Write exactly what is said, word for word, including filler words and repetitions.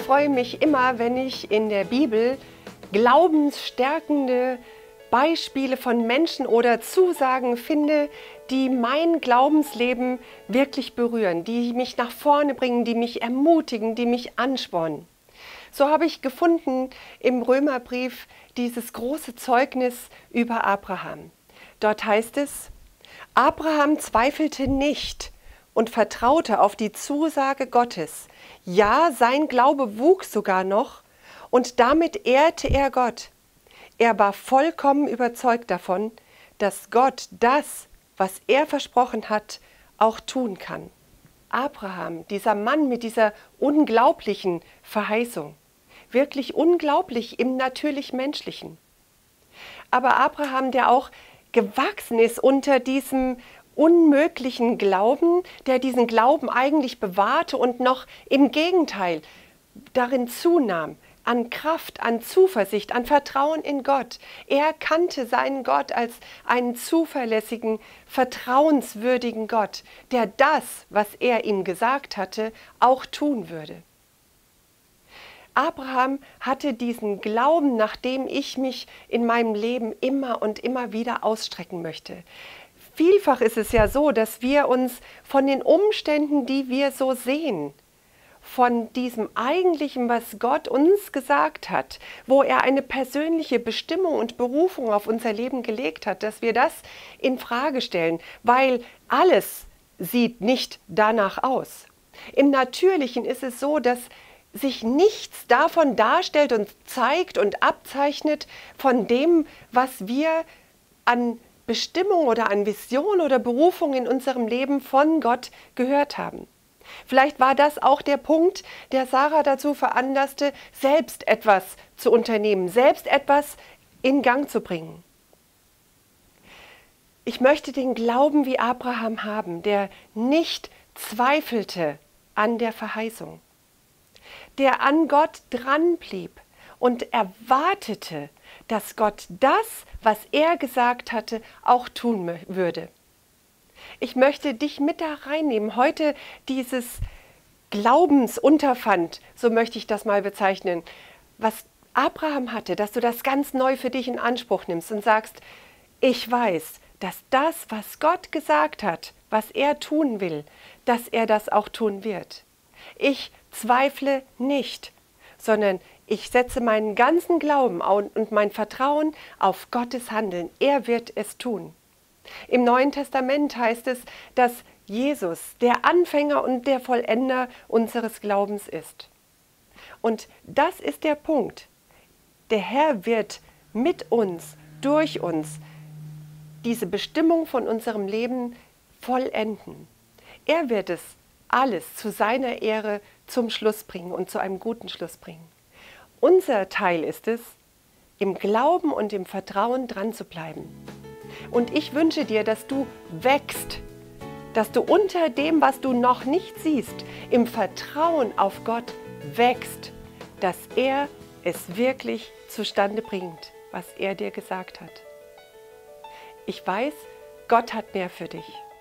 freue mich immer, wenn ich in der Bibel glaubensstärkende Beispiele von Menschen oder Zusagen finde, die mein Glaubensleben wirklich berühren, die mich nach vorne bringen, die mich ermutigen, die mich anspornen. So habe ich gefunden im Römerbrief dieses große Zeugnis über Abraham. Dort heißt es: Abraham zweifelte nicht und vertraute auf die Zusage Gottes. Ja, sein Glaube wuchs sogar noch und damit ehrte er Gott. Er war vollkommen überzeugt davon, dass Gott das, was er versprochen hat, auch tun kann. Abraham, dieser Mann mit dieser unglaublichen Verheißung, wirklich unglaublich im natürlich-menschlichen. Aber Abraham, der auch gewachsen ist unter diesem unmöglichen Glauben, der diesen Glauben eigentlich bewahrte und noch im Gegenteil darin zunahm, an Kraft, an Zuversicht, an Vertrauen in Gott. Er kannte seinen Gott als einen zuverlässigen, vertrauenswürdigen Gott, der das, was er ihm gesagt hatte, auch tun würde. Abraham hatte diesen Glauben, nach dem ich mich in meinem Leben immer und immer wieder ausstrecken möchte. Vielfach ist es ja so, dass wir uns von den Umständen, die wir so sehen, von diesem Eigentlichen, was Gott uns gesagt hat, wo er eine persönliche Bestimmung und Berufung auf unser Leben gelegt hat, dass wir das in Frage stellen, weil alles sieht nicht danach aus. Im Natürlichen ist es so, dass sich nichts davon darstellt und zeigt und abzeichnet von dem, was wir an Bestimmung oder an Vision oder Berufung in unserem Leben von Gott gehört haben. Vielleicht war das auch der Punkt, der Sarah dazu veranlasste, selbst etwas zu unternehmen, selbst etwas in Gang zu bringen. Ich möchte den Glauben wie Abraham haben, der nicht zweifelte an der Verheißung, der an Gott dranblieb und erwartete, dass Gott das, was er gesagt hatte, auch tun würde. Ich möchte dich mit da reinnehmen, heute dieses Glaubensunterpfand, so möchte ich das mal bezeichnen, was Abraham hatte, dass du das ganz neu für dich in Anspruch nimmst und sagst, ich weiß, dass das, was Gott gesagt hat, was er tun will, dass er das auch tun wird. Ich zweifle nicht, sondern ich setze meinen ganzen Glauben und mein Vertrauen auf Gottes Handeln. Er wird es tun. Im Neuen Testament heißt es, dass Jesus der Anfänger und der Vollender unseres Glaubens ist. Und das ist der Punkt. Der Herr wird mit uns, durch uns, diese Bestimmung von unserem Leben vollenden. Er wird es alles zu seiner Ehre zum Schluss bringen und zu einem guten Schluss bringen. Unser Teil ist es, im Glauben und im Vertrauen dran zu bleiben. Und ich wünsche dir, dass du wächst, dass du unter dem, was du noch nicht siehst, im Vertrauen auf Gott wächst, dass er es wirklich zustande bringt, was er dir gesagt hat. Ich weiß, Gott hat mehr für dich.